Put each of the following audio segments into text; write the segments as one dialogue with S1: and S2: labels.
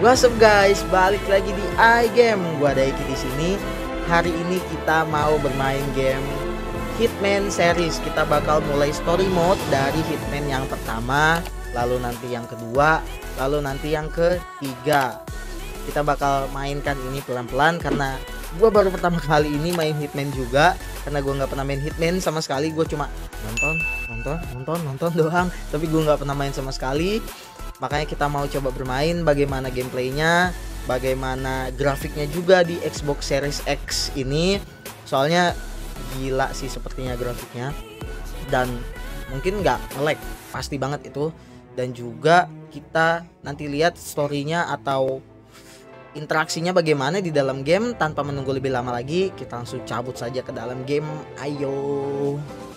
S1: What's up guys, balik lagi di iGame. Gua Daiki di sini. Hari ini kita mau bermain game Hitman series. Kita bakal mulai story mode dari Hitman yang pertama, lalu nanti yang kedua, lalu nanti yang ketiga. Kita bakal mainkan ini pelan-pelan karena gua baru pertama kali ini main Hitman juga. Karena gua nggak pernah main Hitman sama sekali. Gue cuma nonton doang, tapi gue nggak pernah main sama sekali. Makanya kita mau coba bermain bagaimana gameplaynya, bagaimana grafiknya juga di Xbox Series X ini. Soalnya gila sih sepertinya grafiknya, dan mungkin nggak nge-lag, pasti banget itu. Dan juga kita nanti lihat storynya atau interaksinya bagaimana di dalam game. Tanpa menunggu lebih lama lagi, kita langsung cabut saja ke dalam game. Ayo.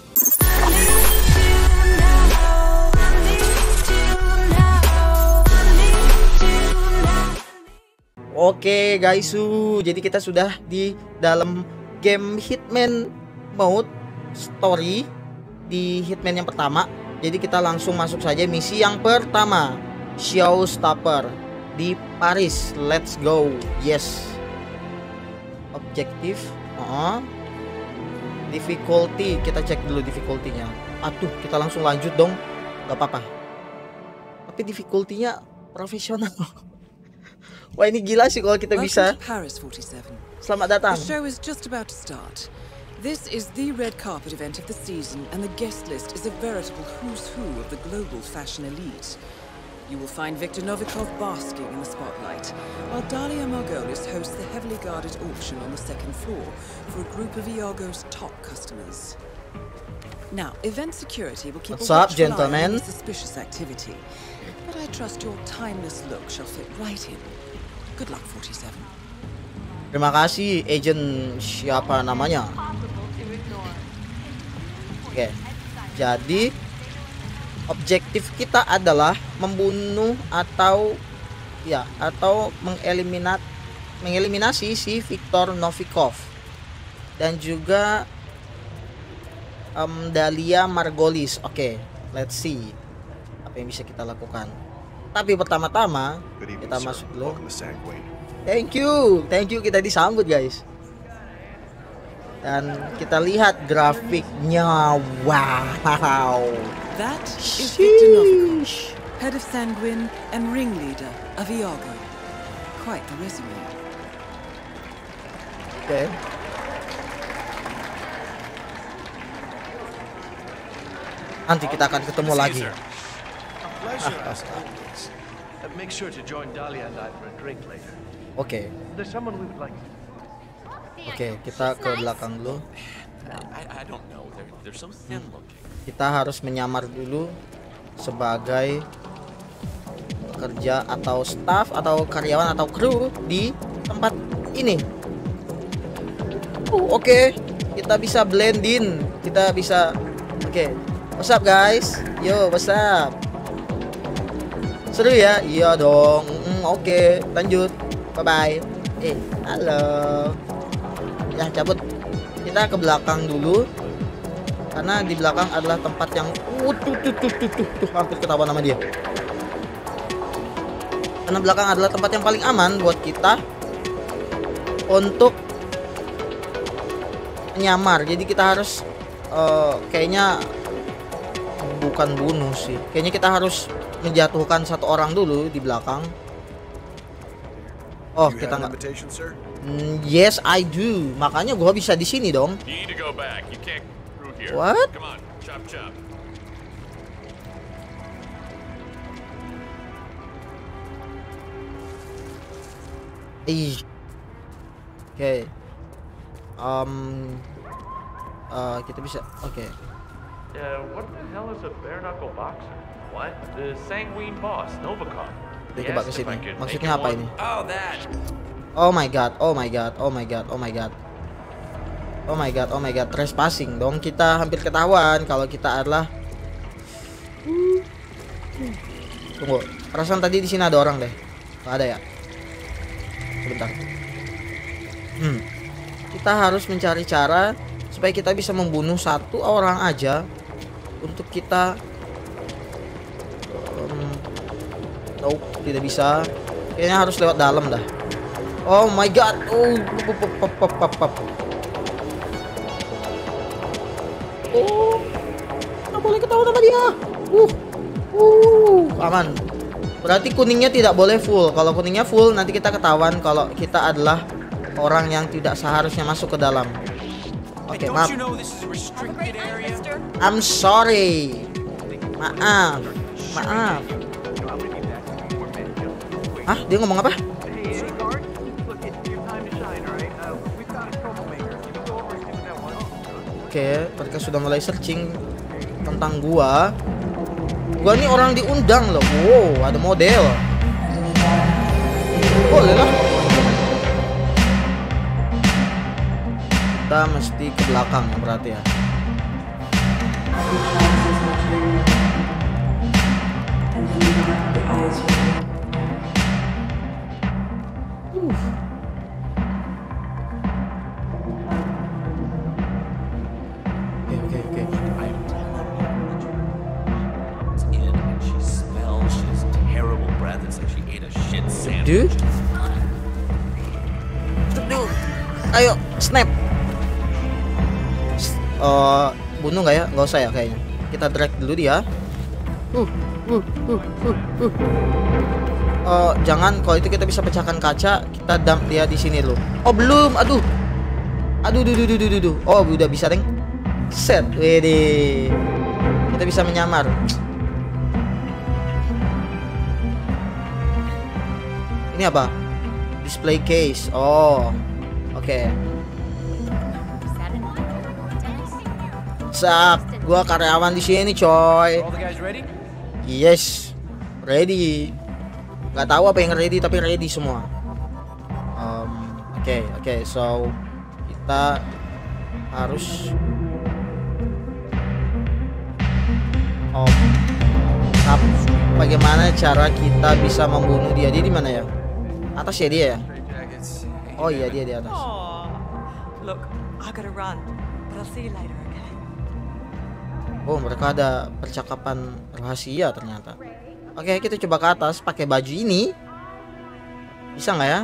S1: Oke guys, jadi kita sudah di dalam game Hitman mode story di Hitman yang pertama. Jadi kita langsung masuk saja misi yang pertama, Showstopper di Paris. Let's go. Yes. Objektif, difficulty, kita cek dulu difficulty-nya. Aduh, kita langsung lanjut dong. Gak apa-apa. Tapi difficulty-nya profesional. Wah, ini gila sih kalau kita bisa.
S2: Paris 47.
S1: Selamat datang.
S2: The show is just about to start. This is the red carpet event of the season, and the guest list is a veritable who's who of the global fashion elite. You will find Viktor Novikov basking in the spotlight, while Dalia Margolis hosts the heavily guarded auction on the second floor for a group of Iago's top customers. Now, event security will keep
S1: What's up,
S2: watchful eye on
S1: gentlemen?
S2: any suspicious activity, but I trust your timeless look shall fit right in. Good luck, 47.
S1: Terima kasih, agent siapa namanya? Oke. Jadi objektif kita adalah membunuh atau mengeliminasi si Viktor Novikov dan juga Dalia Margolis. Oke, let's see apa yang bisa kita lakukan. Tapi pertama-tama kita masuk dulu. Thank you kita disambut guys. Dan kita lihat grafiknya, wow.
S2: That is Viktor Novikov, head of Sanguine and ringleader of Iago. Quite the resume.
S1: Oke. Nanti kita akan ketemu lagi.
S3: Make sure to join Dahlia and I for a drink later.
S1: Oke.
S3: There's someone we would like.
S1: Oke, kita ke belakang dulu.
S4: I don't know. They're so thin looking.
S1: Kita harus menyamar dulu sebagai pekerja atau staff atau karyawan atau kru di tempat ini. Oke. Kita bisa blend in. Kita bisa. Oke. What's up guys? Yo, what's up? Seru ya? Iya dong. Oke, lanjut. Bye-bye. Halo. Ya, cabut. Kita ke belakang dulu. Karena di belakang adalah tempat yang hampir ketahuan sama dia. Karena belakang adalah tempat yang paling aman buat kita untuk menyamar. Jadi kita harus kayaknya bukan bunuh sih. Kayaknya kita harus menjatuhkan satu orang dulu di belakang. Oh, kita nggak. Yes, I do. Makanya gua bisa di sini dong. What? Oke. Kita bisa. Oke.
S3: What the hell is a bare knuckle boxer? What? The sanguine boss, Novikov.
S1: Kita coba ke sini. Maksudnya apa ini?
S3: Oh, that.
S1: Oh my god, oh my god, oh my god, oh my god. Oh my god, oh my god, trespassing dong. Kita hampir ketahuan kalau kita adalah. Tunggu, perasaan tadi di sini ada orang deh. Nggak ada ya? Sebentar. Kita harus mencari cara supaya kita bisa membunuh satu orang aja untuk kita. Nope, tidak bisa. Kayaknya harus lewat dalam dah. Oh my god. Oh, oh, nggak boleh ketahuan sama dia. Aman. Berarti kuningnya tidak boleh full. Kalau kuningnya full, nanti kita ketahuan kalau kita adalah orang yang tidak seharusnya masuk ke dalam. Oke, maaf. I'm sorry. Maaf. Hah? Dia ngomong apa? Oke, mereka sudah mulai searching tentang gua. Gua nih orang diundang loh. Wow, ada model. Boleh lah. Kita mesti ke belakang ya berarti ya. Dude. Ayo, snap. Bunuh nggak ya? Nggak usah ya kayaknya. Kita drag dulu dia. Jangan, kalau itu kita bisa pecahkan kaca. Kita dump dia di sini loh. Oh belum, aduh. Oh udah bisa deng. Set, wede. Kita bisa menyamar. Ini apa? Display case. Oh, oke. Sap, gua karyawan di sini, coy. Yes, ready. Gak tahu apa yang ready, tapi ready semua. Oke. So kita harus bagaimana cara kita bisa membunuh dia? Dia di mana ya? Atas ya dia ya? Oh iya, dia di atas. Oh, mereka ada percakapan rahasia ternyata. Oke, kita coba ke atas pakai baju ini. Bisa nggak ya?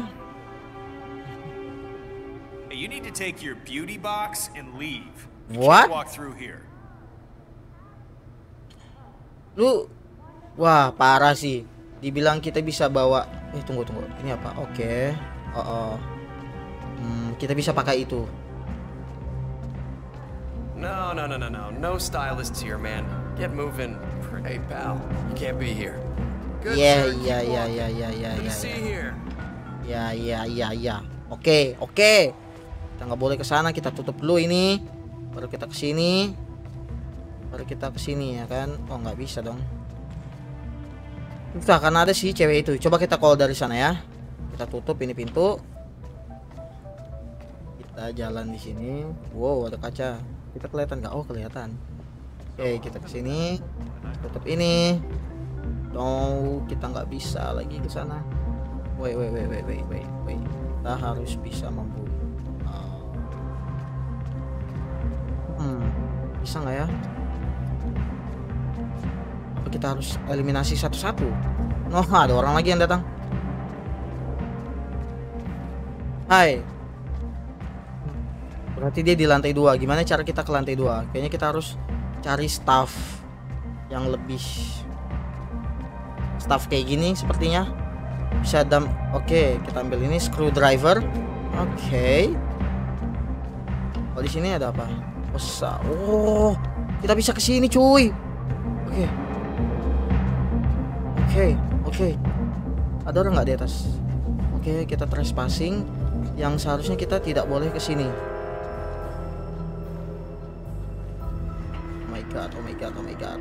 S5: You need to take your beauty box and leave.
S1: What?
S5: Walk through here.
S1: Lu, wah parah sih. Dibilang kita bisa bawa. Tunggu. Ini apa? Oke. Kita bisa pakai itu.
S5: No stylists here, man. Get moving. Hey, pal. You can't be here.
S1: Iya. Oke. Kita nggak boleh ke sana. Kita tutup dulu ini. Baru kita ke sini. Ya kan? Oh, nggak bisa dong. Entah, karena ada sih cewek itu. Coba kita call dari sana ya. Kita tutup ini pintu. Kita jalan di sini. Wow, ada kaca. Kita kelihatan nggak? Oh, kelihatan. Oke, kita ke sini. Tutup ini. No, kita nggak bisa lagi ke sana. Wait. Kita harus bisa membunuh. Bisa nggak ya? Apa kita harus eliminasi satu-satu? No, ada orang lagi yang datang. Hai. Berarti dia di lantai 2. Gimana cara kita ke lantai 2? Kayaknya kita harus cari staff yang lebih staff kayak gini sepertinya. Bisa Oke, kita ambil ini screwdriver. Oke. Oh, di sini ada apa? Oh, kita bisa ke sini, cuy. Oke. Ada orang nggak di atas? Oke, kita trespassing. Yang seharusnya kita tidak boleh ke sini. Oh my god.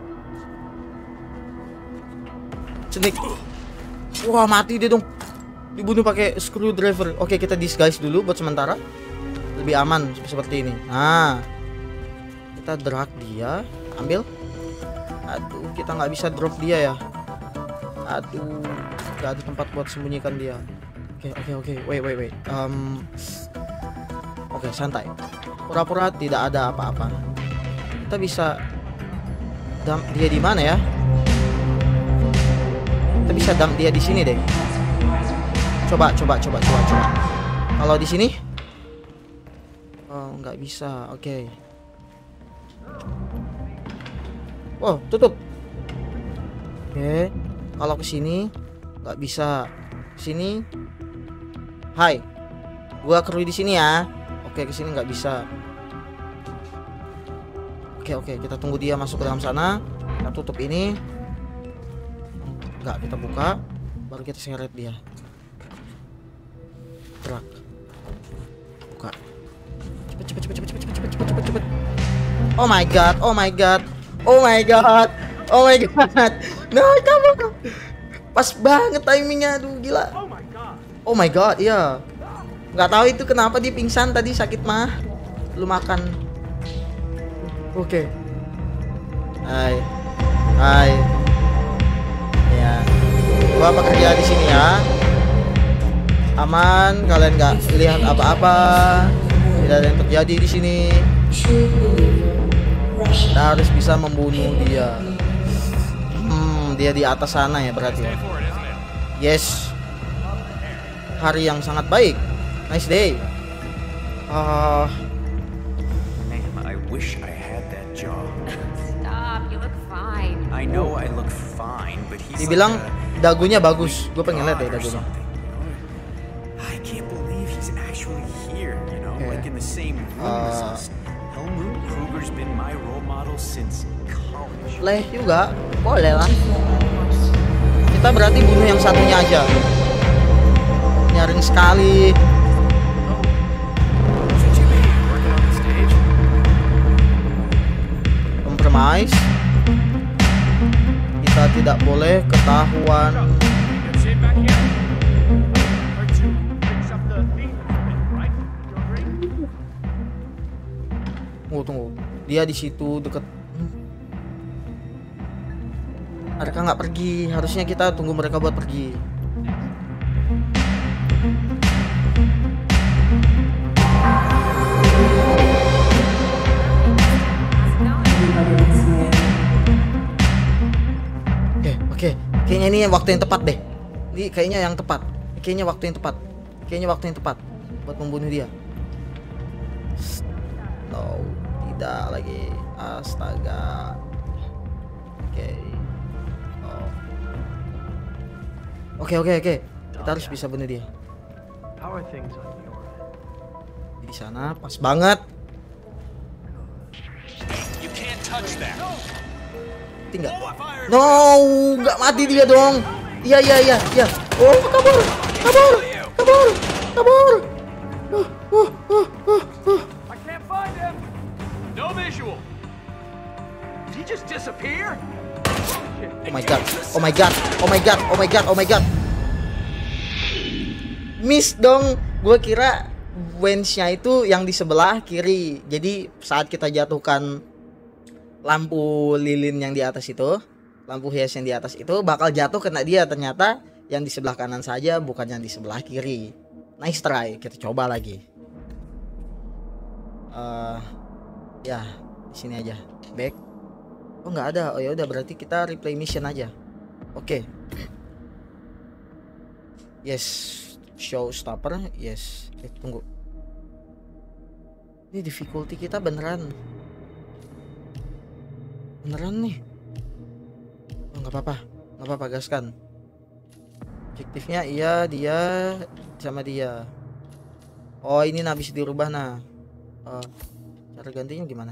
S1: Snake. Wah, mati dia dong. Dibunuh pakai screwdriver. Oke, kita disguise dulu buat sementara. Lebih aman seperti ini. Nah, kita drag dia, ambil. Aduh, kita nggak bisa drop dia ya. Aduh, nggak ada tempat buat sembunyikan dia. Oke. Wait. Oke, santai. Pura-pura tidak ada apa-apa. Kita bisa dump dia di mana ya? Kita bisa dump dia di sini deh. Coba. Kalau di sini? Oh, nggak bisa. Oke. Oh, tutup. Oke. Kalau ke sini nggak bisa. Sini. Hai. Gua kru di sini ya. Oke, ke sini nggak bisa. Oke, kita tunggu dia masuk ke dalam sana. Kita tutup ini. Nggak, kita buka. Baru kita seret dia. Gerak. Buka. Cepet. Oh my god. No, kamu. Pas banget timingnya, aduh gila. Oh my god, iya. Nggak tahu itu kenapa dia pingsan tadi, sakit mah. Lu makan. Oke. Hai. Ya. Gua bekerja di sini ya. Aman, kalian nggak lihat apa-apa. Tidak ada yang terjadi di sini. Kita harus bisa membunuh dia. Dia di atas sana ya berarti ya. Yes. Hari yang sangat baik. Nice day.
S6: Man, I wish I had that job.
S7: Stop, you look fine.
S6: I know I look fine, but he's
S1: Dibilang
S6: like
S1: dagunya bagus. Gue pengen lihat deh dagunya.
S6: I can't believe he's actually here, you know, like in the same room as us. Helmut Kruger's been my role model since college.
S1: Leh juga. Boleh lah. Kita berarti bunuh yang satunya aja. Nyaring sekali. Compromise. Kita tidak boleh ketahuan. Tunggu. Dia di situ deket. Mereka nggak pergi. Harusnya kita tunggu mereka buat pergi. Oke. Kayaknya ini waktu yang tepat deh. Ini kayaknya yang tepat. Kayaknya waktu yang tepat buat membunuh dia. No, tidak lagi. Astaga. Oke. Kita harus bisa bunuh dia. Di sana pas banget. Tinggal. No, nggak mati dia dong. Iya. Oh, kabur.
S3: I can't find him. No visual. Did he just disappear?
S1: Oh my god. Miss dong. Gue kira Wens-nya itu yang di sebelah kiri. Jadi saat kita jatuhkan lampu lilin yang di atas itu, lampu hias yang di atas itu bakal jatuh kena dia. Ternyata yang di sebelah kanan saja, bukan yang di sebelah kiri. Nice try. Kita coba lagi. Ya, di sini aja. Back. Oh, nggak ada. Oh ya udah, berarti kita replay mission aja. Oke. Yes. Showstopper. Yes. Tunggu. Ini difficulty kita beneran nih. Oh, nggak apa-apa, gaskan. Objektifnya iya, dia sama dia. Oh, ini habis dirubah nah. Cara gantinya gimana?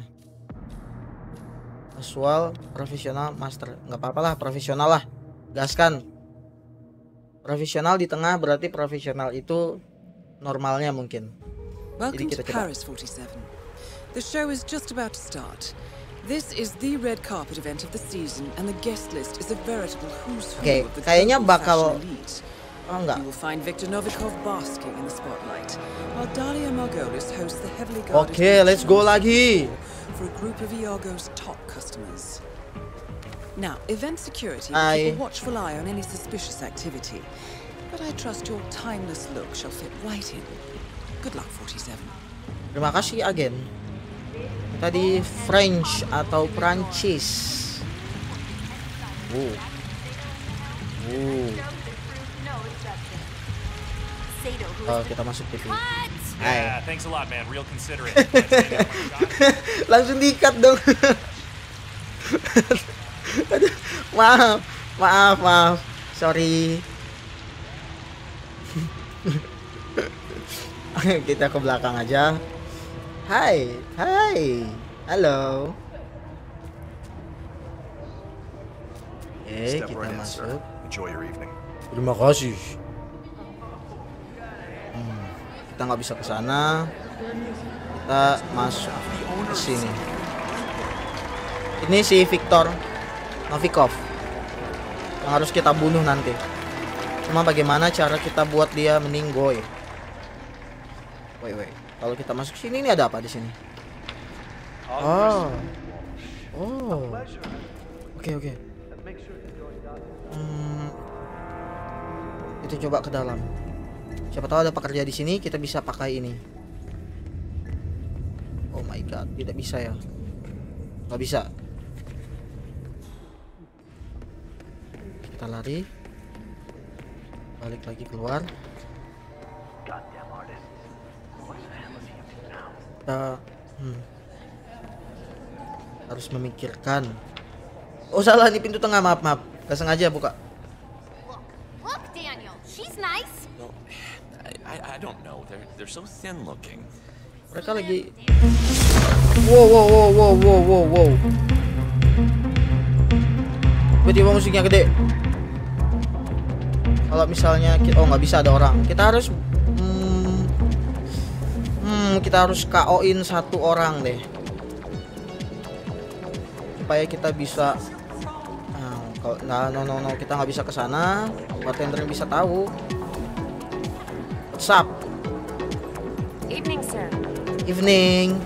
S1: Casual, profesional, master. Nggak apa-apa lah, profesional lah. Gaskan. Profesional di tengah berarti profesional itu normalnya mungkin.
S2: Welcome to Paris 47. The show is just about to start. This is the red carpet event of the season, and the guest list is a veritable who's who of the
S1: kayaknya
S2: global
S1: bakal
S2: fashion elite.
S1: enggak.
S2: You will find Victor Novikov basking in the spotlight, while Daria Margolis hosts the heavily guarded
S1: Let's go lagi.
S2: for a group of Iago's top customers. Now, event security will keep a watchful eye on any suspicious activity, but I trust your timeless look shall fit right in. Good luck, 47.
S1: Terima kasih, agen. Tadi French atau Prancis.
S8: Sato, who
S1: Oh,
S8: is
S1: kita masuk TV.
S8: What?
S3: Yeah,
S1: Hai.
S3: thanks a lot, man. Real considerate.
S1: Langsung di-cut dong. Aduh, maaf. Sorry. Kita ke belakang aja. Hai. Halo. Oke, kita masuk.
S9: Enjoy your evening.
S1: Terima kasih. Kita nggak bisa ke sana. Kita masuk ke sini. Ini si Viktor Novikov yang harus kita bunuh nanti. Cuma bagaimana cara kita buat dia meninggoy? Wait. Kalau kita masuk sini, ini ada apa di sini? Oh. Oke. Kita coba ke dalam. Siapa tahu ada pekerja di sini, kita bisa pakai ini. Oh my god, tidak bisa ya? Nggak bisa. Kita lari. Balik lagi keluar. Kita harus memikirkan. Oh salah, ini pintu tengah, maaf. Gak sengaja buka.
S8: Look, Daniel, she's nice.
S4: No, I don't know. They're so thin looking.
S1: Mereka lagi. Wow. Tiba-tiba musiknya gede. Kalau misalnya nggak bisa ada orang, kita harus kita harus KO-in satu orang deh, supaya kita bisa. No, kita nggak bisa ke sana. Bartender bisa tahu. What's up?
S7: Evening, sir.
S1: Evening.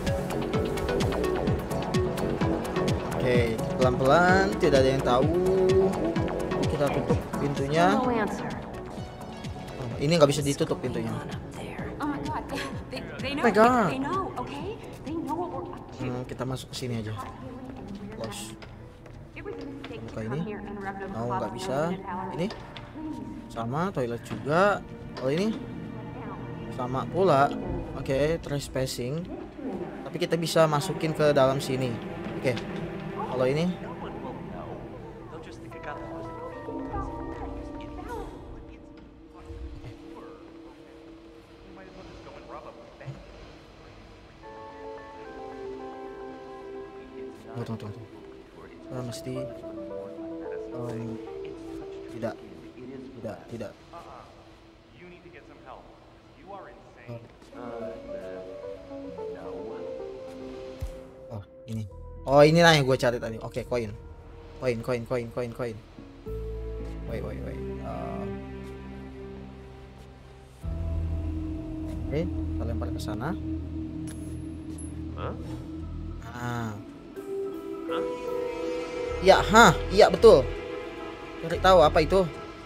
S1: Oke, pelan-pelan, tidak ada yang tahu. Kita tutup pintunya.
S7: No answer.
S1: Oh, ini nggak bisa ditutup pintunya.
S7: Oh my god. They know.
S1: Oh my god.
S7: They know, okay? They know what we're up to.
S1: Kita masuk ke sini aja. Close. Buka ini. Oh, nggak bisa. Ini sama, toilet juga. Oh, ini sama pula. Oke, trespassing. Tapi kita bisa masukin ke dalam sini. Oke. Kalau ini tunggu. Mesti tidak. Oh, ini. Oh, inilah yang gue cari tadi. Oke, koin. Wait. Oke, kita lempar ke sana. Iya betul. Cari tahu apa itu?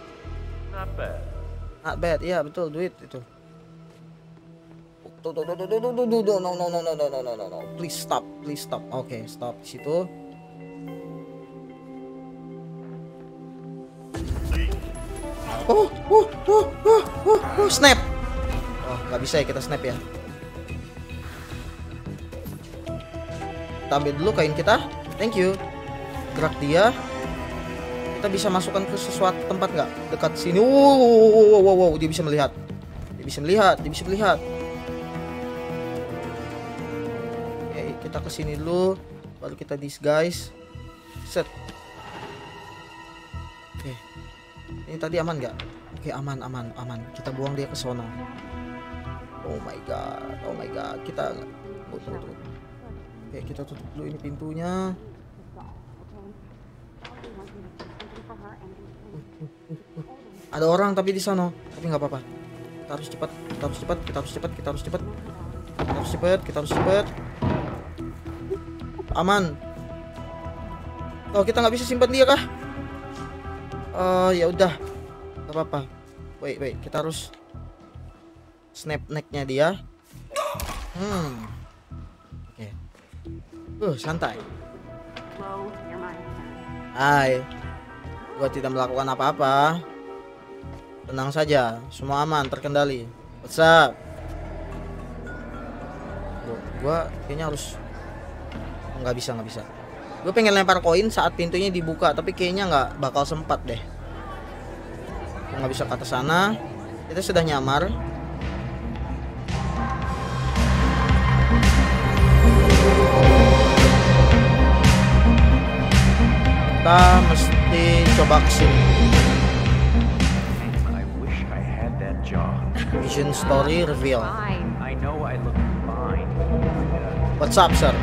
S1: Not bad, iya betul, duit itu. No. Please stop. Oke, stop di situ. Snap. Oh, nggak bisa ya kita snap ya. Kita ambil dulu kain kita. Thank you. Gerak dia. Kita bisa masukkan ke sesuatu tempat nggak? Dekat sini. Wow, dia bisa melihat. Oke, kita ke sini dulu. Baru kita disguise. Set. Oke. Ini tadi aman nggak? Oke, aman. Kita buang dia ke sono. Oh my god. Kita tunggu. Oke, kita tutup dulu ini pintunya. Ada orang tapi di sana, tapi nggak apa-apa. Kita harus cepat. Aman. Oh, kita nggak bisa simpan dia kah? Ya udah, nggak apa-apa. Wait, kita harus snap necknya dia. Oke. Santai. Hai. Gua tidak melakukan apa-apa. Tenang saja, semua aman, terkendali. What's up? Gua kayaknya harus nggak bisa. Gue pengen lempar koin saat pintunya dibuka, tapi kayaknya nggak bakal sempat deh. Nggak bisa ke atas sana. Kita sudah nyamar. Kita mesti coba kesini.
S6: I wish I had that job.
S1: Vision story reveal.
S7: Fine.
S6: I know I look fine.
S1: What's up, sir?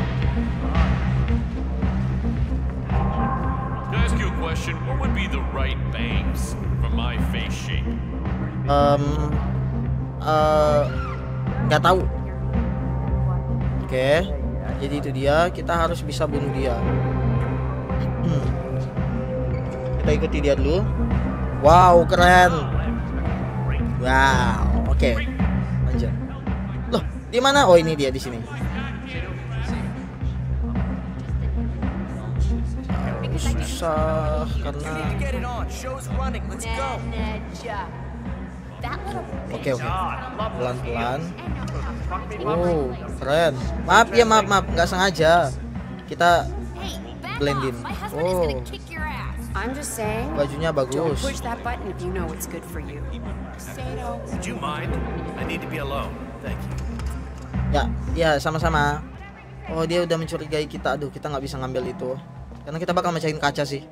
S3: Can I ask you a question? What would be the right bangs for my face shape?
S1: Nggak tahu. Oke, jadi itu dia. Kita harus bisa bunuh dia. Kita ikuti dia dulu. Wow, keren. Wow, oke. Lanjut. Loh, di mana? Oh, ini dia di sini. Susah karena. Oke. Pelan-pelan. Oh, keren. Maaf ya, maaf, nggak sengaja. Kita blendin. Oh,
S7: I'm just saying.
S1: bajunya
S7: Don't
S1: bagus.
S7: push that button if you know it's good for you.
S5: Would you mind? I need to be alone. Thank you.
S1: Ya, sama-sama. Oh, dia udah mencurigai kita. Aduh, kita nggak bisa ngambil itu. Karena kita bakal mecahin kaca sih.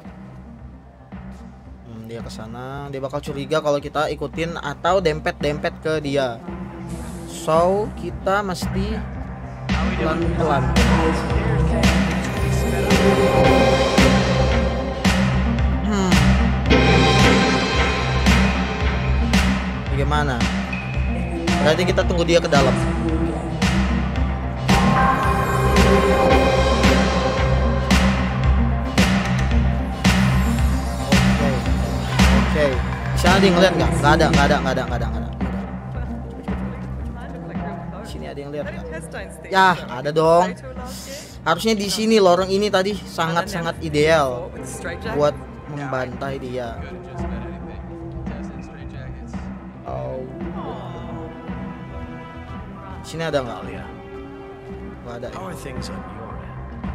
S1: Dia ke sana. Dia bakal curiga kalau kita ikutin atau dempet-dempet ke dia. So, kita mesti pelan-pelan. Bagaimana? Berarti kita tunggu dia ke dalam. Oke. Di sana ada yang ngeliat nggak? Nggak ada. Sini ada yang lihat nggak? Ya, ada dong. Harusnya di sini lorong ini tadi sangat-sangat ideal buat membantai dia. Oh. Sini ada nggak? Nggak ada.
S5: How are things on your end?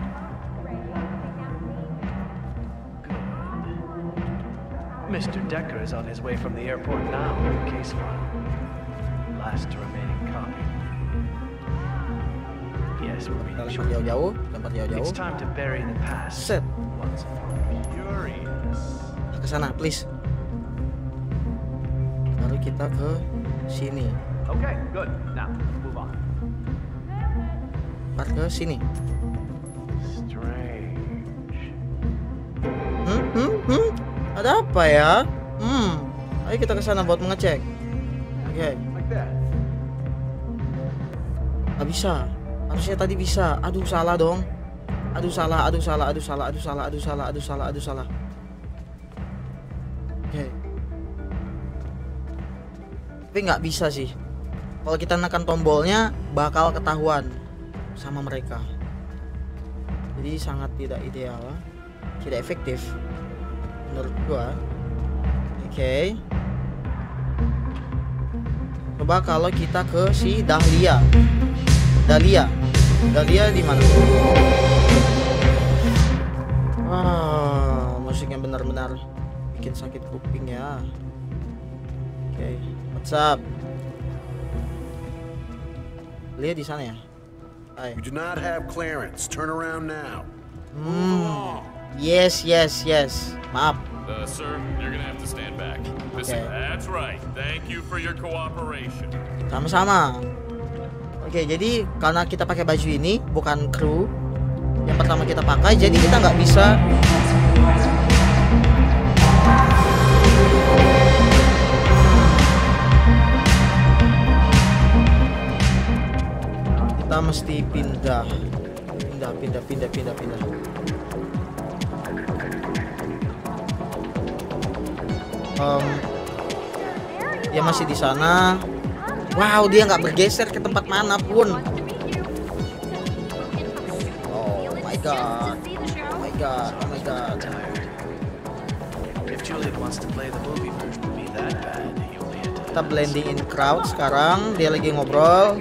S9: Mr. Decker is on his way from the airport now. Case file. Last remaining copy. Yes, we're
S1: Kita
S9: reading
S1: lempar
S9: short.
S1: jauh-jauh.
S9: It's time to bury the past.
S1: Set.
S9: Once and for all. Furious.
S1: Ke sana, please. Baru kita ke sini.
S9: Okay, good. Now, move on.
S1: Part ke sini.
S9: Strange.
S1: Ada apa ya? Ayo kita ke sana buat mengecek. Oke.
S9: Like that.
S1: Nggak bisa. Harusnya tadi bisa. Aduh, salah dong. Aduh, salah. Oke. Tapi nggak bisa sih. Kalau kita nekan tombolnya bakal ketahuan sama mereka. Jadi sangat tidak ideal, tidak efektif menurut gua. Oke. Coba kalau kita ke si Dahlia di mana? Musiknya benar-benar bikin sakit kuping ya. Oke, what's up? Lihat di sana ya. Hai.
S10: You do not have clearance. Turn around now.
S1: Yes. Maaf.
S3: Sir, you're gonna have to stand back.
S1: Okay.
S3: That's right. Thank you for your cooperation.
S1: Sama-sama. Oke, jadi karena kita pakai baju ini bukan kru yang pertama kita pakai, jadi kita nggak bisa. Kita mesti pindah. Dia masih di sana. Wow, dia nggak bergeser ke tempat manapun. Oh my god.
S6: If Juliet wants to play the movie version of me that bad, he only had to
S1: Kita blending in crowd sekarang. Dia lagi ngobrol.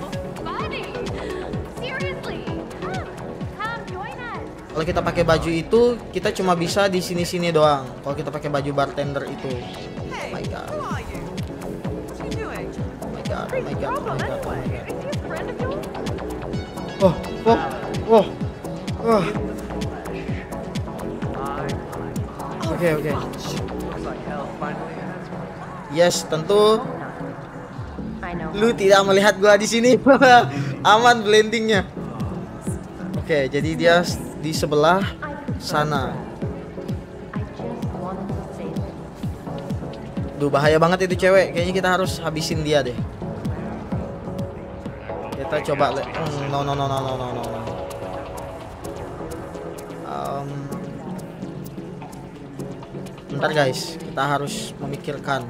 S1: Kalau kita pakai baju itu, kita cuma bisa di sini-sini doang. Kalau kita pakai baju bartender itu. Oh my god. Oh my god, oh my god, oh my god, oh my god. Oh, oh, oh, oh. Oke, oke. Yes, tentu. Lu tidak melihat gua di sini. Aman blendingnya. Oke, jadi dia di sebelah sana. Duh, bahaya banget itu cewek. Kayaknya kita harus habisin dia deh. Kita coba. No. Bentar guys, kita harus memikirkan.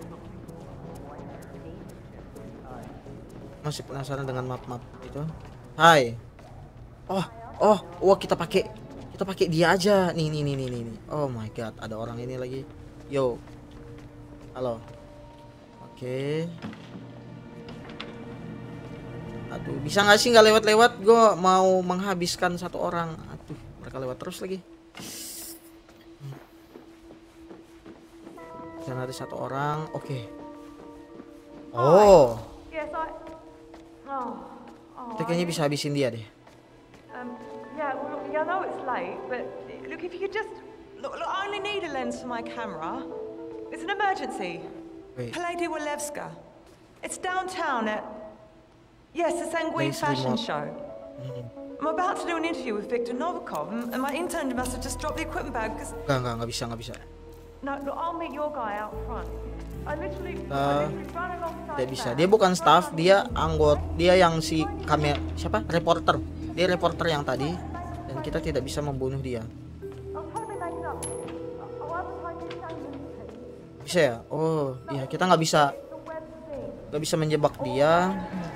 S1: Masih penasaran dengan map-map itu. Hai. Oh, kita pakai dia aja. Nih. Oh my god, ada orang ini lagi. Yo. Halo. Oke. Aduh, bisa nggak sih nggak lewat-lewat? Gue mau menghabiskan satu orang. Aduh, mereka lewat terus lagi. Dan ada satu orang. Oke. Oh. Kita kayaknya bisa habisin dia deh.
S11: Yeah, well, look, I know it's late, but look, if you could just look, I only need a lens for my camera. It's an emergency. Palais Walewska. It's downtown at the Sanguine fashion show. I'm about to do an interview with Victor Novikov, and my intern must have just dropped the equipment bag because.
S1: Nggak bisa.
S11: No, look, I'll meet your guy out front. I literally run alongside.
S1: Tidak bisa. Dia bukan staff, dia anggota. Dia yang si kamera siapa? Reporter. Dia reporter yang tadi, dan kita tidak bisa membunuh dia. Bisa ya? Oh, iya, kita nggak bisa menjebak dia.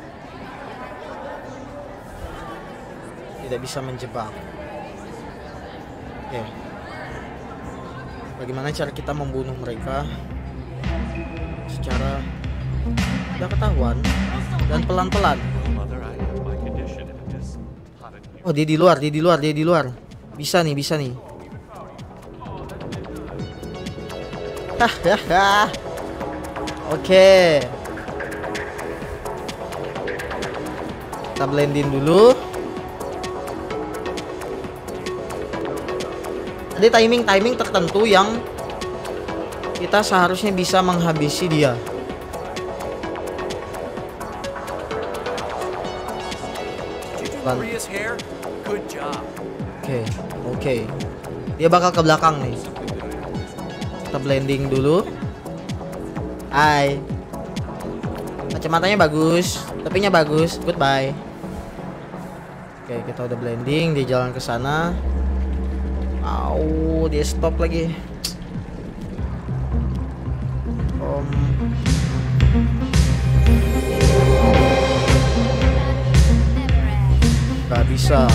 S1: Tidak bisa menjebak. Oke. Bagaimana cara kita membunuh mereka secara tidak ketahuan dan pelan-pelan? Oh, dia di luar. Bisa nih. Hahaha. Oke. Kita blendin dulu. Ada timing tertentu yang kita seharusnya bisa menghabisi dia. Oke. Dia bakal ke belakang nih. Kita blending dulu. Hai. Kacamatanya bagus, tepinya bagus. Goodbye. Oke, kita udah blending. Dia jalan ke sana. Dia stop lagi. Gak bisa.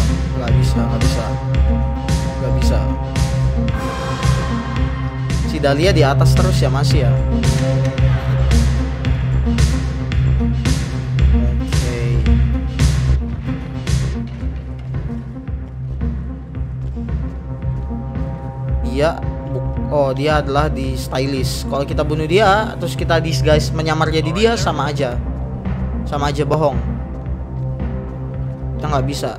S1: Si Dahlia di atas terus ya, masih ya. Dia adalah di stylist. Kalau kita bunuh dia terus kita disguise menyamar jadi dia, sama aja bohong. Kita nggak bisa.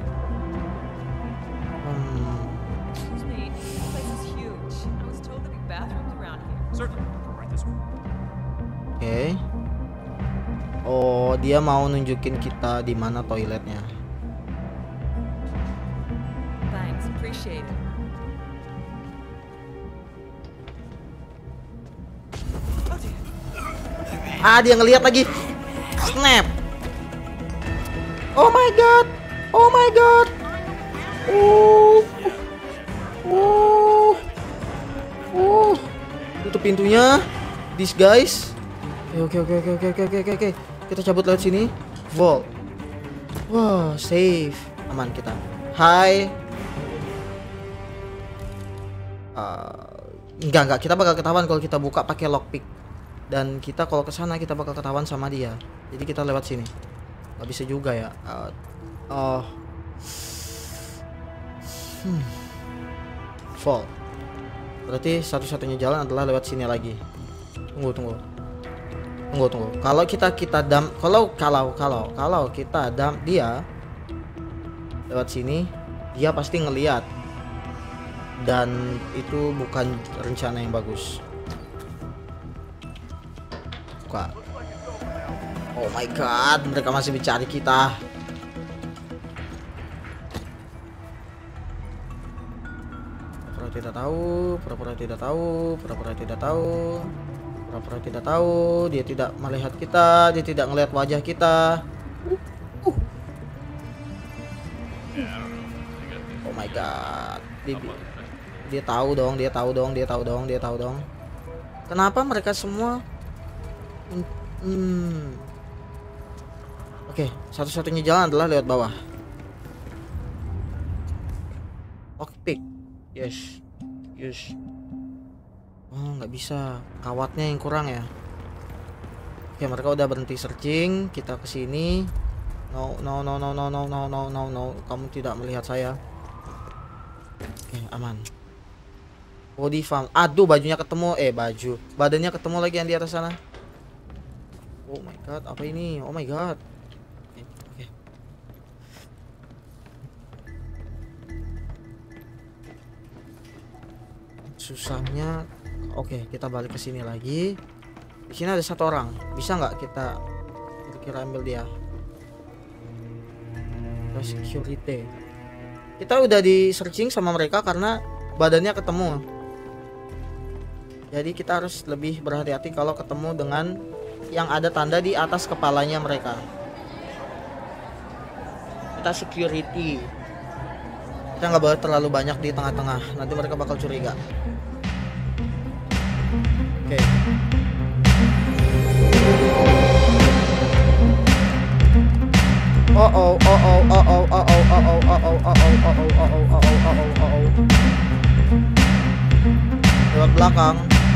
S1: Oke. Oh, dia mau nunjukin kita di mana toiletnya.
S2: Thanks, appreciate it.
S1: Dia ngelihat lagi. Snap. Oh my god. Tutup pintunya. Disguise. Oke. Kita cabut lewat sini. Vault. Wah, safe. Aman kita. Hai. Enggak. Kita bakal ketahuan kalau kita buka pakai lockpick. Dan kita kalau ke sana kita bakal ketahuan sama dia. Jadi kita lewat sini. Gak bisa juga ya. Fall. Berarti satu-satunya jalan adalah lewat sini lagi. Tunggu. Kalau kita dump, kalau kita dump dia lewat sini, dia pasti ngeliat. Dan itu bukan rencana yang bagus. Buka. Oh my god, mereka masih mencari kita. Pura-pura tidak tahu. Dia tidak melihat kita, dia tidak melihat wajah kita. Oh my god. Dia tahu dong. Kenapa mereka semua Oke, satu-satunya jalan adalah lewat bawah. Lockpick. Yes. Oh, nggak bisa. Kawatnya yang kurang ya. Oke, mereka udah berhenti searching. Kita kesini. No. Kamu tidak melihat saya. Oke, aman. Body farm. Aduh, bajunya ketemu. Badannya ketemu lagi yang di atas sana. Oh my god, apa ini? Oh my god. Oke. Susahnya. Oke, kita balik ke sini lagi. Di sini ada satu orang. Bisa nggak kita kira ambil dia? Security. Kita udah di searching sama mereka karena badannya ketemu. Jadi kita harus lebih berhati-hati kalau ketemu dengan yang ada tanda di atas kepalanya mereka. Kita security. Kita nggak boleh terlalu banyak di tengah-tengah. Nanti mereka bakal curiga. Oke. Lewat belakang.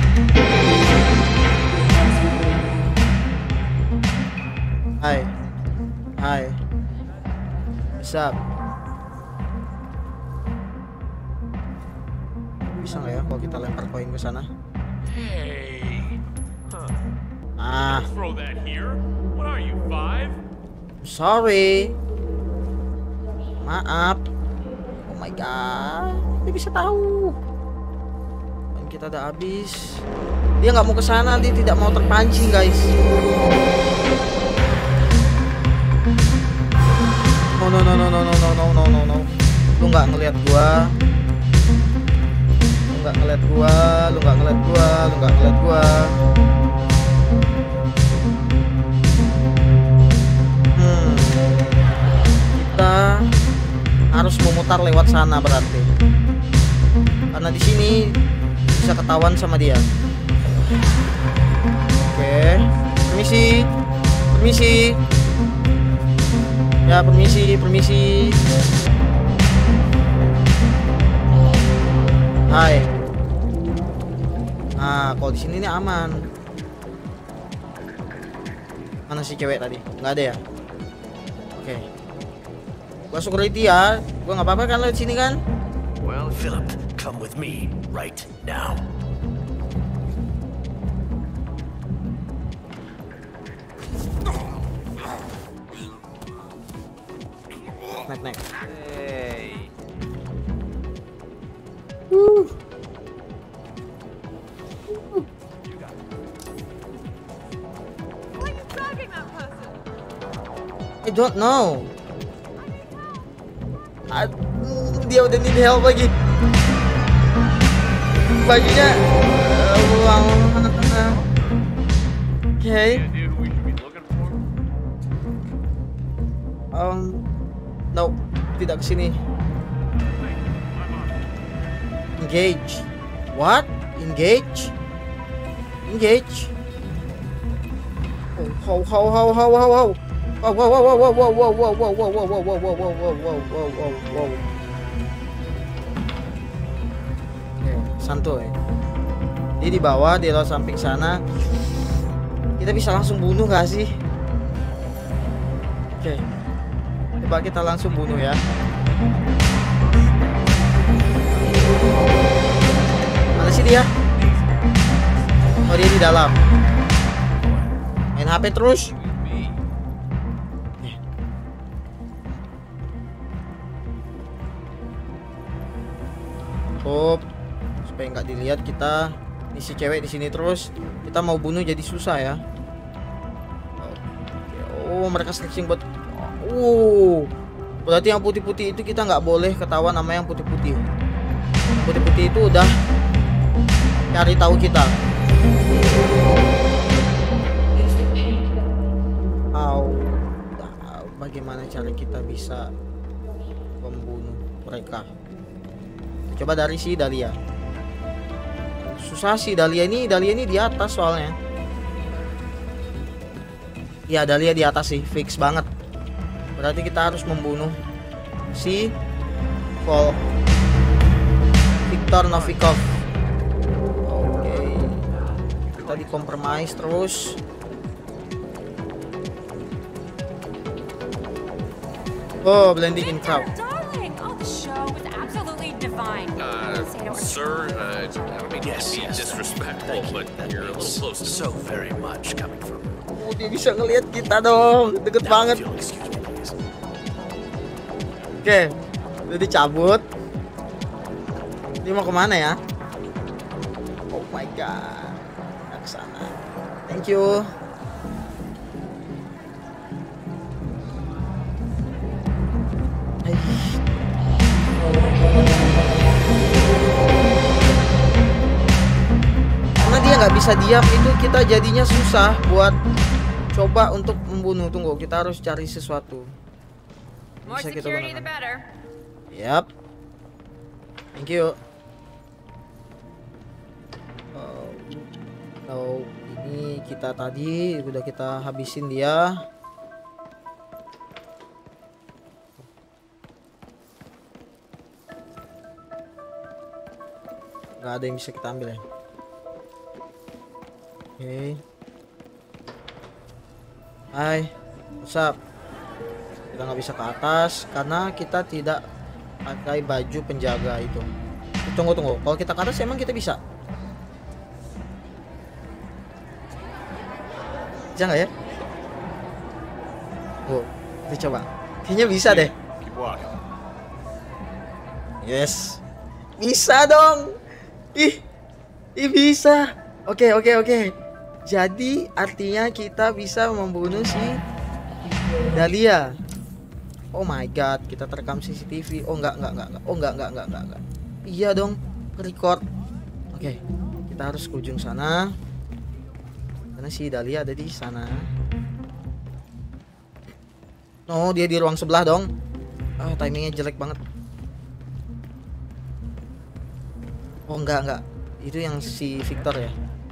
S1: Hai. Bisa. Bisa nggak ya kalau kita lempar koin ke sana?
S3: Hey. Throw that here. What are you, 5?
S1: Sorry. Maaf. Oh my god. Dia bisa tahu. Dan kita udah habis. Dia nggak mau ke sana, dia tidak mau terpancing, guys. No. Lu nggak ngeliat gua. Kita harus memutar lewat sana berarti. Karena di sini bisa ketahuan sama dia. Oke. Permisi. Ya, permisi. Hai. Nah, kalau di sini nih aman. Mana si cewek tadi? Nggak ada ya? Oke. Gua security ya. Gua nggak apa-apa kan lo di sini kan?
S10: Well, Philip, come with me right now.
S1: Naik.
S6: Hey.
S1: I don't know. Dia udah need help lagi. Bajunya Okay. No, tidak kesini. Engage. What? Engage? How? Santuy. Dia di bawah, di luar samping sana. Kita bisa langsung bunuh gak sih? Oke. Coba kita langsung bunuh ya. Mana sih dia? Oh, dia di dalam. Main HP terus. Supaya nggak dilihat kita. Ini si cewek di sini terus. Kita mau bunuh jadi susah ya. Oh, mereka searching buat. Berarti yang putih-putih itu kita nggak boleh ketahuan sama yang putih-putih. Putih-putih itu udah cari tahu kita. Bagaimana cara kita bisa membunuh mereka? Coba dari si Dahlia. Susah sih Dahlia ini di atas soalnya. Ya, Dahlia di atas sih, fix banget. Berarti kita harus membunuh si Viktor Novikov. Oke. Kita dikompromis terus. Oh, blending in crowd.
S4: Sir, I don't mean to be disrespectful, but you're a little close to
S10: so very much coming from.
S1: Oh, dia bisa ngelihat kita dong, deket banget. Oke, udah dicabut. Dia mau kemana ya? Oh my god, ke sana. Thank you. Karena dia nggak bisa diam, itu kita jadinya susah buat coba untuk membunuh. Tunggu, kita harus cari sesuatu. Bisa kita gunakan. Yap. Thank you. Oh, ini kita tadi udah kita habisin dia. Gak ada yang bisa kita ambil ya. Oke. Hai, what's up? Kita nggak bisa ke atas karena kita tidak pakai baju penjaga itu. Tunggu. Kalau kita ke atas emang kita bisa? Bisa nggak ya? Oh, kita coba. Kayaknya bisa deh. Yes, bisa dong. Ih bisa. Oke. Jadi artinya kita bisa membunuh si Dahlia. Oh my god, kita terekam CCTV. Oh enggak. Oh enggak. Iya dong, record. Oke, kita harus ke ujung sana. Karena si Dahlia ada di sana. Oh, dia di ruang sebelah dong. Timingnya jelek banget. Oh enggak. Itu yang si Victor ya.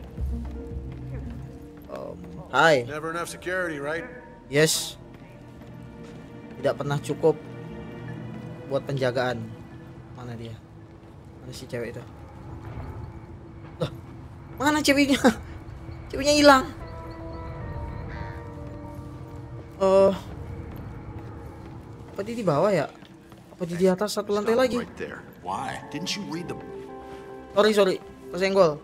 S1: Hai.
S12: Never enough security, right?
S1: Yes. Tidak pernah cukup buat penjagaan. Mana dia? Mana si cewek itu? Loh, mana ceweknya? Ceweknya hilang. Apa dia di bawah ya? Apa dia di atas satu lantai lagi?
S12: Why? Didn't you read the...
S1: Sorry, kesenggol.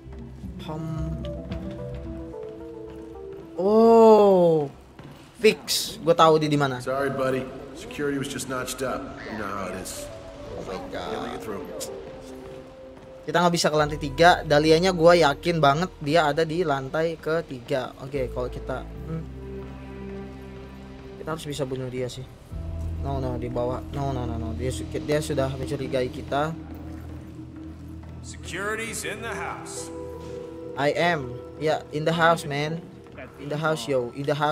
S1: Oh, fix. Gue tahu dia di mana.
S12: Sorry, buddy. Security was just notched up. You know how it is.
S1: Oh my god. Kita nggak bisa ke lantai 3. Dahlianya gue yakin banget dia ada di lantai ke-3. Oke, kalau kita harus bisa bunuh dia sih. No, di bawah. No. Dia sudah mencurigai kita.
S6: Security's in the house.
S1: I am. Yeah, in the house, man. In the house, yo.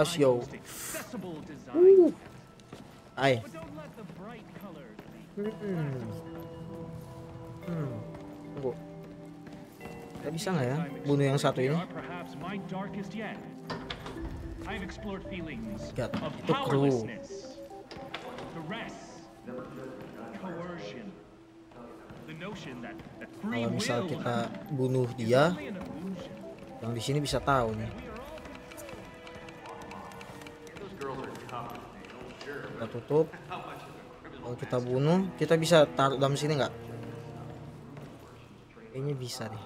S1: Ay. Tunggu. Kita bisa nggak ya bunuh yang satu ini? God, itu kru. Kalau misal kita bunuh dia, yang di sini bisa tahu nih. Kita tutup. Kalau kita bunuh, kita bisa taruh dalam sini nggak? Kayaknya bisa nih.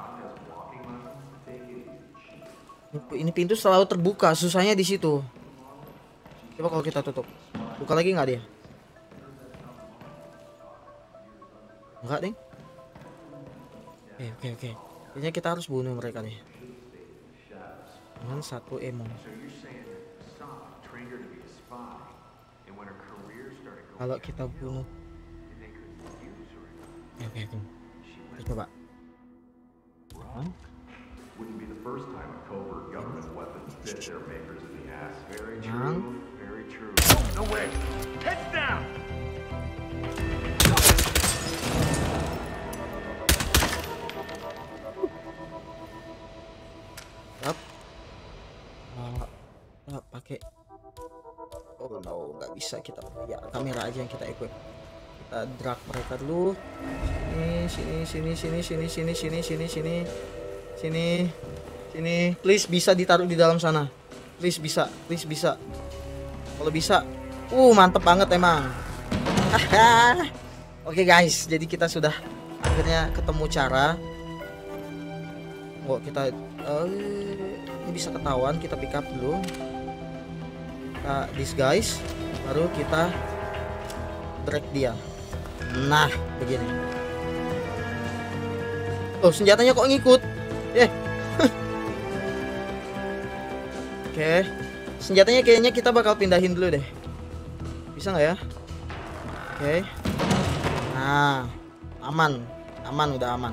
S1: Ini pintu selalu terbuka, susahnya di situ. Coba kalau kita tutup, buka lagi nggak dia? Enggak deh. Oke. Kayaknya kita harus bunuh mereka deh. Dengan 1 emo. Kalau kita bunuh. Oke. Kita coba.
S3: Wouldn't be the first time a covert government weapon bit their makers in the ass. Very true. No way. Heads down.
S1: Pakai. Oh no, nggak bisa kita. Ya kamera aja yang kita equip. Kita drag mereka dulu. Sini. Please bisa ditaruh di dalam sana. Please bisa. Kalau bisa. Mantep banget emang. Oke guys, jadi kita sudah akhirnya ketemu cara. Kita ini bisa ketahuan, kita pick up dulu. Kita disguise, baru kita drag dia. Nah, begini. Senjatanya kok ngikut? Oke. Senjatanya kayaknya kita bakal pindahin dulu deh. Bisa nggak ya? Oke. Nah, aman, udah aman.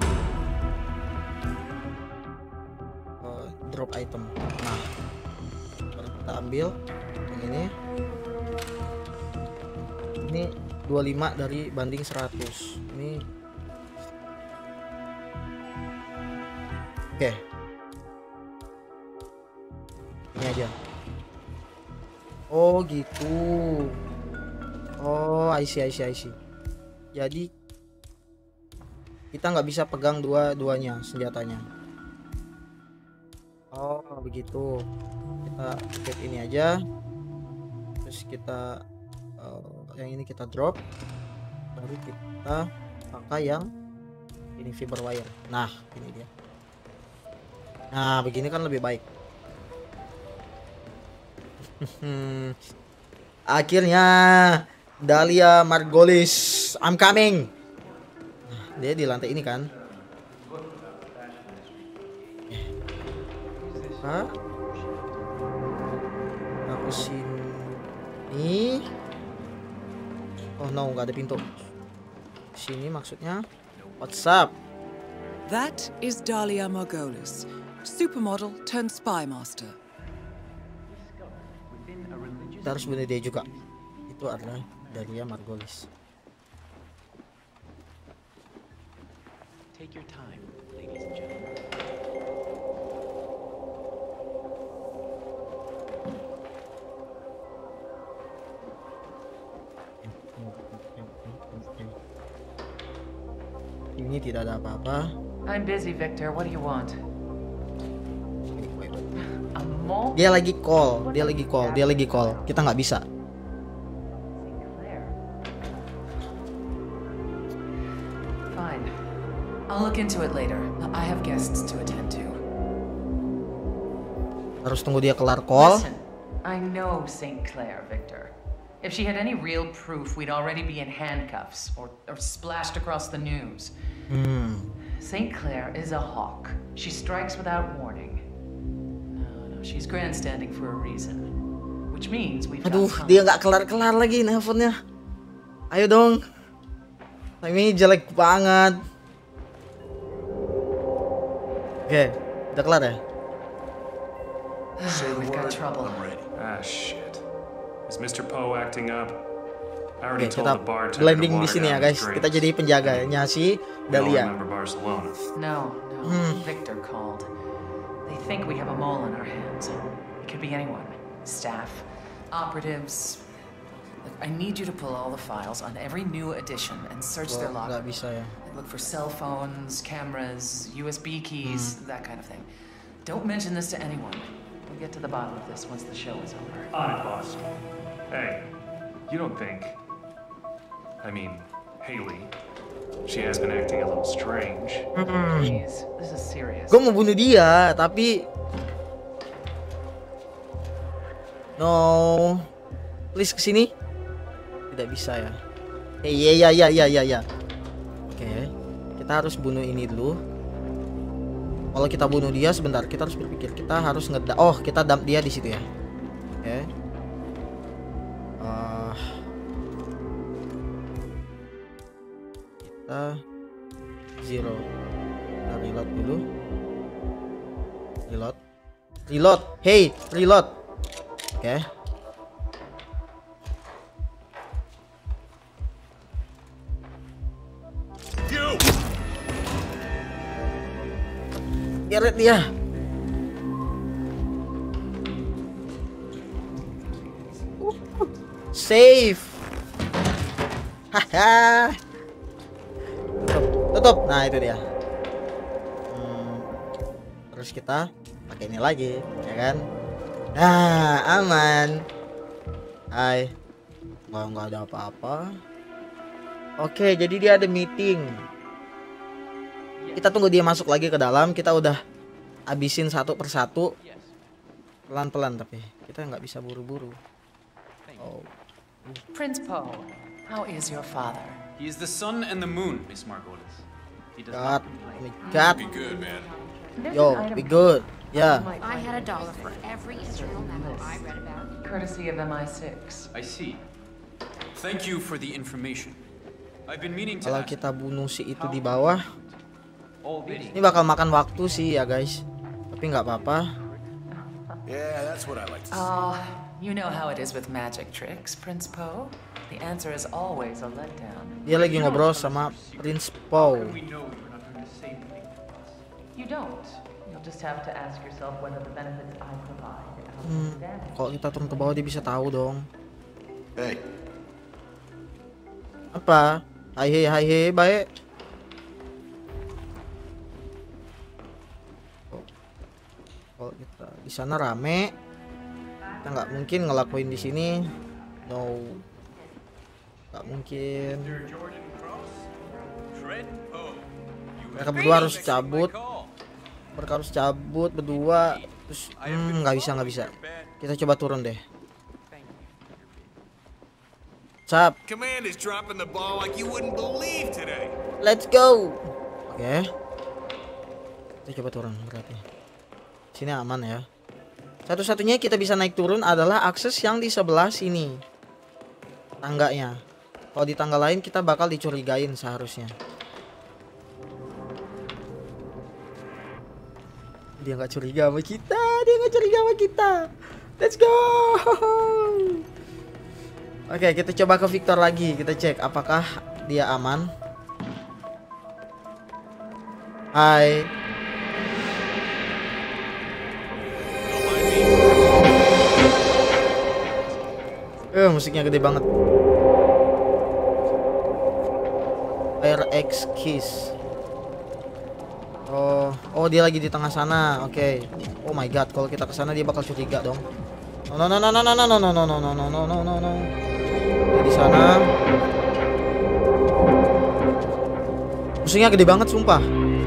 S1: Drop item. Nah, kita ambil yang ini. Ini 25 dari banding 100. Ini oke. Ini aja. Oh gitu. Oh, I see. Jadi kita nggak bisa pegang dua-duanya senjatanya. Oh begitu. Kita keep ini aja. Terus kita yang ini kita drop. Baru kita pakai yang ini fiber wire. Nah ini dia. Nah begini kan lebih baik. Akhirnya Dahlia Margolis, I'm coming. Nah, dia di lantai ini kan. Aku sini. Oh no, nggak ada pintu. Sini maksudnya. What's up?
S2: That is Dahlia Margolis, supermodel turned spy master.
S1: Kita harus bunuh dia juga. Itu adalah Dahlia Margolis.
S6: Take your time, ladies and gentlemen.
S1: Ini tidak ada apa-apa.
S13: I'm busy, Victor. What do you want?
S1: Dia lagi call. Kita nggak bisa.
S13: Fine. I'll look into it later. I have guests to attend to.
S1: Harus tunggu dia kelar call.
S13: Listen, I know St. Clair, Victor. If she had any real proof, we'd already be in handcuffs or splashed across the news. St. Clair is a hawk. She strikes without warning. No, she's grandstanding for a reason. Which means we've
S1: Aduh, dia nggak kelar-kelar lagi nelfonnya. Ayo dong. Ini jelek banget. Oke, udah kelar ya?
S13: We've got trouble.
S14: I'm ready. Ah, shit. Is Mr. Poe acting up? I already
S1: Oke,
S14: told
S1: kita
S14: the bartender
S1: blending
S14: to
S1: di
S14: water
S1: sini ya
S14: down
S1: guys.
S14: his
S1: Kita
S14: drinks.
S1: jadi penjaganya si
S14: We all
S1: Dahlia.
S14: remember Barcelona.
S13: No. Victor called. They think we have a mole in our hands. It could be anyone. Staff, operatives. Look, I need you to pull all the files on every new edition and search their locker.
S1: Nggak bisa ya.
S13: Look for cell phones, cameras, USB keys, that kind of thing. Don't mention this to anyone. We'll get to the bottom of this once the show is over.
S14: On it, boss. Hey, you don't think... I mean, Haley. She has been acting a little strange.
S13: Please, this is serious.
S1: Gue mau bunuh dia, tapi... No. Please kesini. Tidak bisa ya. Iya. Oke, kita harus bunuh ini dulu. Kalau kita bunuh dia sebentar, kita harus berpikir. Kita harus kita dump dia di situ ya. Oke. Kita zero. Kita reload dulu. Reload. Hey, reload. Oke. Geret dia. Save. Haha. Tutup. Nah, itu dia. Terus kita pakai ini lagi, ya kan? Nah, aman. Hai. Nggak ada apa-apa. Oke, jadi dia ada meeting. Kita tunggu dia masuk lagi ke dalam. Kita udah habisin satu persatu. Pelan-pelan tapi kita nggak bisa buru-buru. Oh.
S13: Prince Po, how is your father?
S6: He is the sun and the moon, Miss Margolis. He does
S1: God,
S6: not
S1: God.
S6: be good, man.
S1: Yo, be good. Yeah.
S8: I had $1 for every internal memo I read about.
S13: Courtesy of MI6.
S6: I see. Thank you for the information. I've been meaning to
S1: Kalau
S6: ask.
S1: kita bunuh si itu di bawah,
S6: Already.
S1: ini bakal makan waktu sih ya guys. Tapi nggak apa-apa.
S12: Yeah, that's what I like to see.
S13: Oh, you know how it is with magic tricks, Prince Po. The answer is always a letdown.
S1: Dia lagi ngobrol sama Prince Po.
S13: You don't. You'll just have to ask yourself whether the benefits I provide outweigh the damage.
S1: Kalau kita turun ke bawah dia bisa tahu dong.
S12: Hey.
S1: Apa? Hai, baik. Kalau kita di sana rame, kita nggak mungkin ngelakuin di sini. No, nggak mungkin. Mereka berdua harus cabut. Mereka harus cabut berdua. Terus nggak bisa. Kita coba turun deh. Cap.
S12: Command is dropping the ball like you wouldn't believe today.
S1: Let's go. Oke. Kita coba turun berarti. Sini aman ya. Satu-satunya kita bisa naik turun adalah akses yang di sebelah sini. Tangganya. Kalau di tangga lain kita bakal dicurigain seharusnya. Dia nggak curiga sama kita. Let's go. Oke, kita coba ke Victor lagi. Kita cek apakah dia aman. Hai. Musiknya gede banget. RX Kiss. Oh dia lagi di tengah sana. Oke. Oh my god, kalau kita ke sana dia bakal curiga dong. No. Dia di sana. Musiknya gede banget sumpah.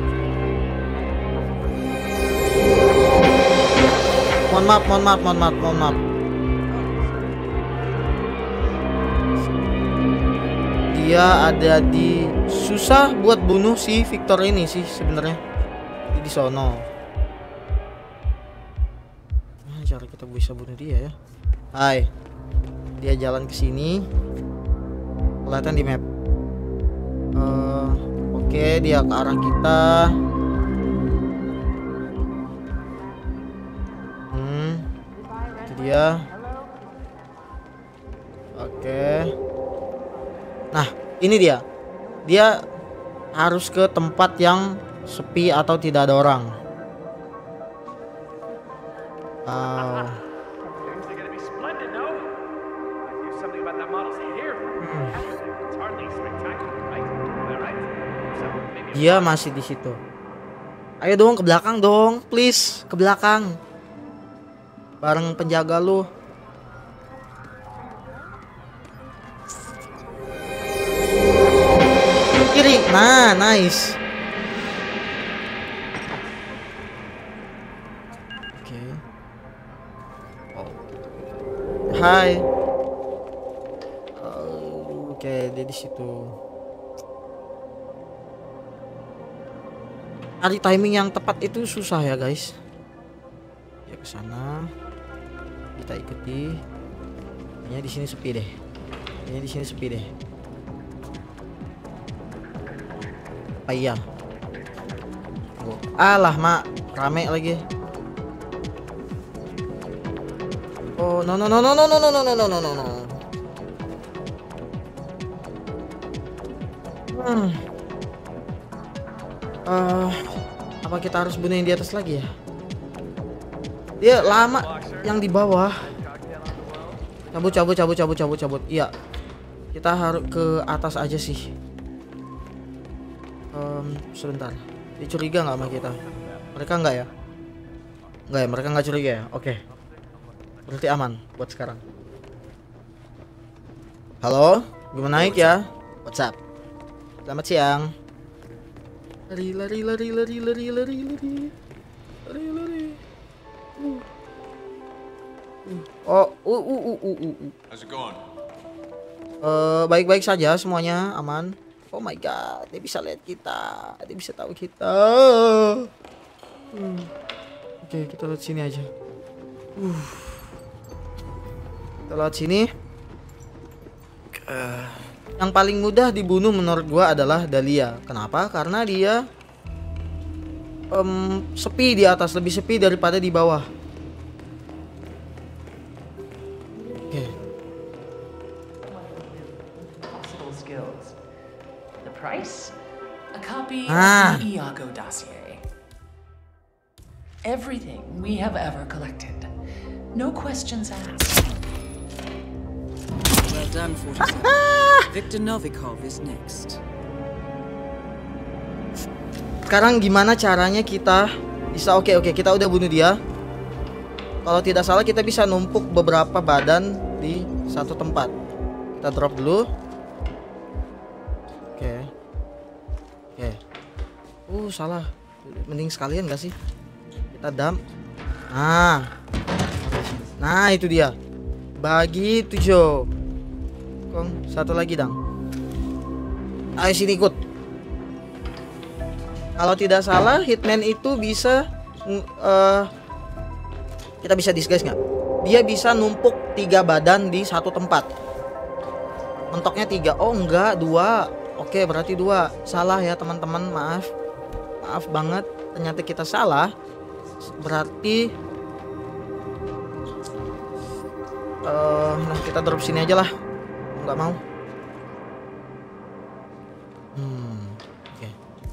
S1: Mohon maaf. Dia ada di susah buat bunuh si Victor ini sih sebenarnya. Di sono. Nah, cara kita bisa bunuh dia ya. Hai. Dia jalan ke sini. Kelihatan di map. Oke, dia ke arah kita. Itu dia. Oke. Nah, ini dia. Dia harus ke tempat yang sepi atau tidak ada orang. Dia masih di situ. Ayo dong ke belakang dong, please, ke belakang. bareng penjaga lu. Kiri. Nah, nice. Oke. Oh. Hai. Oke, dia di situ. Cari timing yang tepat itu susah ya, guys. Ya ke sana. Kita ikuti. Kayaknya di sini sepi deh. Kayaknya di sini sepi deh. Apa iya? Alah, Mak, rame lagi. Oh, no. Apa kita harus bunuh yang di atas lagi ya? Dia lama yang di bawah. Cabut. Iya. Kita harus ke atas aja sih. Sebentar. Dia curiga nggak sama kita? Mereka nggak ya? Nggak ya, mereka nggak curiga ya? Oke. Berarti aman buat sekarang. Halo, gue naik ya. What's up? Selamat siang. Lari. Oh,
S4: How's it going?
S1: Baik-baik saja, semuanya aman. Oh my god, dia bisa lihat kita, dia bisa tahu kita. Oke, kita lihat sini aja. Kita lihat sini. Yang paling mudah dibunuh menurut gua adalah Dahlia. Kenapa? Karena dia sepi di atas, lebih sepi daripada di bawah. Oke.
S13: The price? A copy of the Iago dossier. Everything we have ever collected. No questions asked.
S2: Well done, 47. Victor Novikov is next.
S1: Sekarang gimana caranya kita bisa oke, kita udah bunuh dia. Kalau tidak salah kita bisa numpuk beberapa badan di satu tempat. Kita drop dulu. Oke. Salah. Mending sekalian gak sih? Kita dump. Nah, itu dia. Bagi 7. Kong, satu lagi dong. Ayo sini ikut. Kalau tidak salah Hitman itu bisa kita bisa disguise nggak? Dia bisa numpuk 3 badan di satu tempat. Mentoknya 3. Oh enggak, 2. Oke, berarti 2. Salah ya teman-teman, maaf banget. Ternyata kita salah. Berarti nah kita drop sini aja lah. Nggak mau. Oke.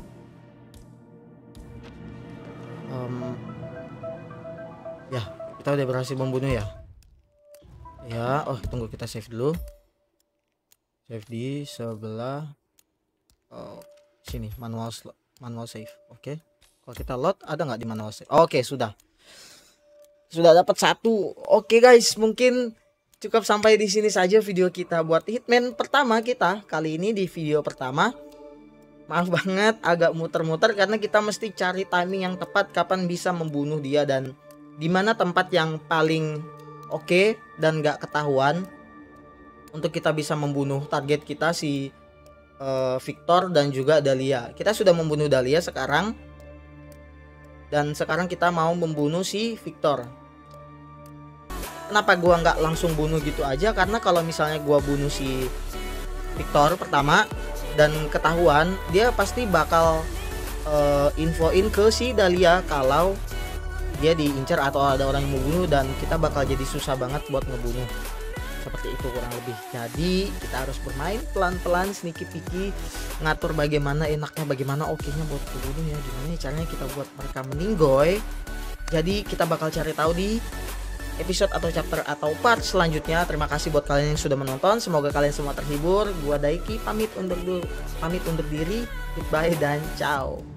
S1: Ya, kita udah berhasil membunuh ya. Ya, tunggu kita save dulu. Save di sebelah sini, manual save. Oke. Kalau kita load ada nggak di manual save? Oke, sudah dapat 1. Oke guys, mungkin cukup sampai di sini saja video kita buat Hitman pertama kita kali ini. Di video pertama, maaf banget agak muter-muter karena kita mesti cari timing yang tepat kapan bisa membunuh dia dan di mana tempat yang paling oke dan gak ketahuan untuk kita bisa membunuh target kita si Victor dan juga Dahlia. Kita sudah membunuh Dahlia sekarang dan sekarang kita mau membunuh si Victor. Kenapa gua nggak langsung bunuh gitu aja? Karena kalau misalnya gua bunuh si Victor pertama dan ketahuan, dia pasti bakal infoin ke si Dahlia kalau dia diincar atau ada orang yang mau bunuh dan kita bakal jadi susah banget buat ngebunuh. Seperti itu kurang lebih. Jadi kita harus bermain pelan-pelan, sneaky peeky, ngatur bagaimana enaknya, bagaimana oke-nya buat kebunuh ya. Gimana caranya kita buat mereka meninggoy. Jadi kita bakal cari tahu di episode atau chapter atau part selanjutnya. Terima kasih buat kalian yang sudah menonton. Semoga kalian semua terhibur. Gua Daiki pamit undur diri. Goodbye dan ciao.